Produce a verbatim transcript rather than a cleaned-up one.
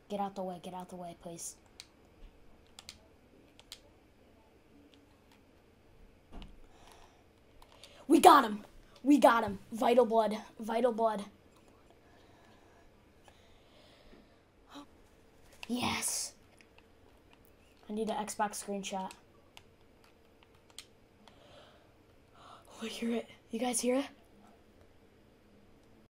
Get out the way. Get out the way, please. We got him. We got him. Vital blood. Vital blood. Yes. I need an Xbox screenshot. Oh, I hear it. You guys hear it?